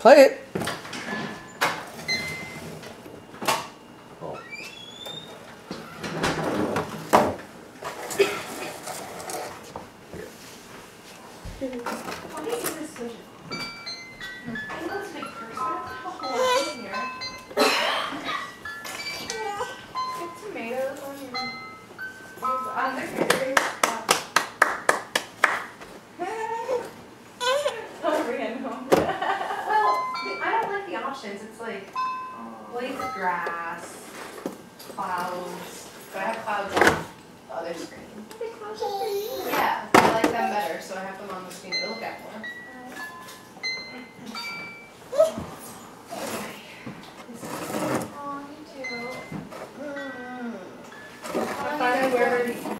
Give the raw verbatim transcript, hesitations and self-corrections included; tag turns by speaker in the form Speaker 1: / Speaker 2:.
Speaker 1: Play it.
Speaker 2: Oh.
Speaker 3: Why is this so it looks big first. I don't have a whole thing here. Get tomatoes on your on the carrot. Oh, random. Well, I don't like the options. It's like blades of grass, clouds. But I have clouds